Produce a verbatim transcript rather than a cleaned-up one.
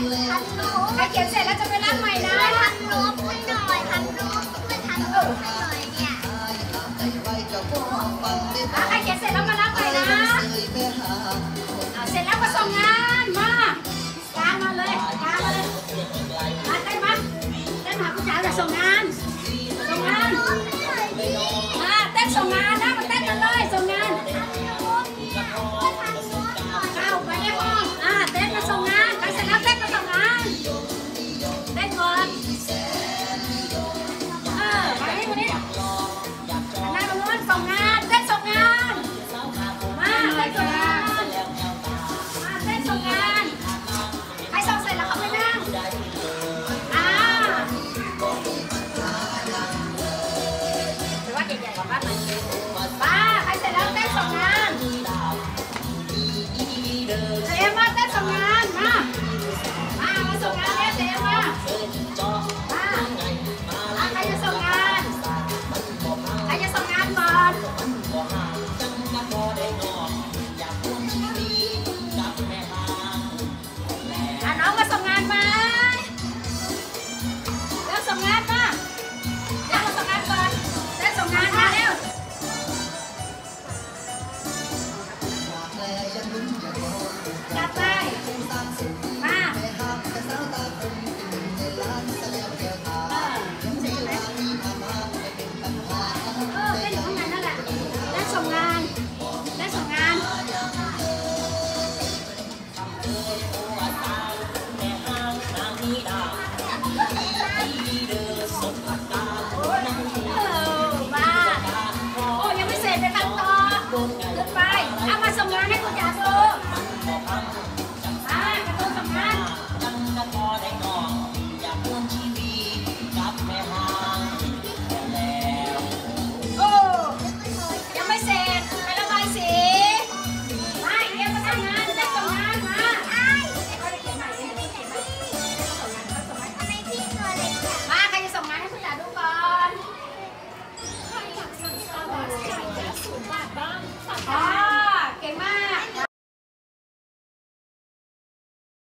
ใครเขียนเสร็จแล้วจะไปรับใหม่นะทำรูปให้หน่อยทำรูปช่วยทำรูปให้หน่อยเนี่ยใครเขียนเสร็จแล้วมารับใหม่นะเสร็จแล้วมาส่งงานมากางมาเลยกางมาเลยมาเต้นมาเต้นหาผู้ชายจะส่งงานส่งงานมาเต้นส่งงานนะมาเต้นกันเลยส่งงานเข้าไปในห้องอ่าเต้นมาส่งงานใครเสร็จแล้วเต้นมาส่งงานเต้นก่อนเออมานี่มานี่นั่งตรงนู้นส่งงานเต้นส่งงานมาเต้นส่งงานมาเต้นส่งงานใครส่งเสร็จแล้วเขาไปนั่งอ่าหรือว่าใหญ่ๆกว่าบ้านไหมป้าใครเสร็จแล้วเต้นส่งงานเจ๊มาเต้นส่งงานมามามาส่งงานเนี่ยเจ๊มามาใครจะส่งงานใครจะส่งงานก่อนอ่ะน้องมาส่งงานไหมเร็วส่งงานมาเร็วมาส่งงานก่อนเร็วส่งงานมาเร็วจัดไปมาเออเออเต้นอยู่ข้างในนั่นแหละเต้นส่งงานเต้นส่งงานโอ้ยังไม่เสร็จไปทำต่อขึ้นไปเอามาส่งงานให้คุณจ๋า